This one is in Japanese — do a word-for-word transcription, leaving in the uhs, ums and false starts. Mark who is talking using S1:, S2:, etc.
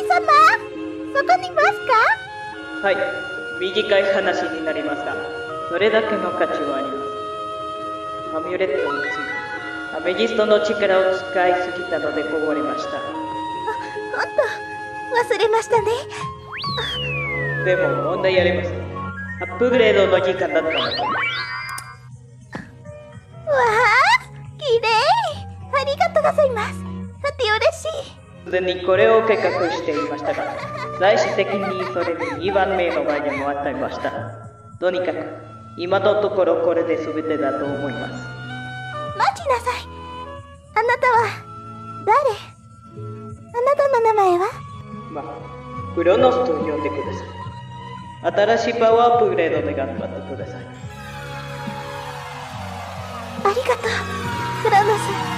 S1: 様、そこにいますか？
S2: はい、短い話になりますが、それだけの価値はあります。アミュレットについて、アメジストの力を使いすぎたのでこぼれました。
S1: あ、ほんと、忘れましたね。
S2: でも問題ありません。アップグレードの時間だったので。
S1: わあ、きれい。ありがとうございます。さて嬉しい。
S2: すでにこれを計画していましたが、最終的にそれににばんめの前にもあっていました。とにかく、今のところこれで全てだと思います。
S1: 待ちなさい。あなたは誰？あなたの名前は？
S2: まあ、クロノスと呼んでください。新しいパワーアップグレードで頑張ってください。
S1: ありがとう、クロノス。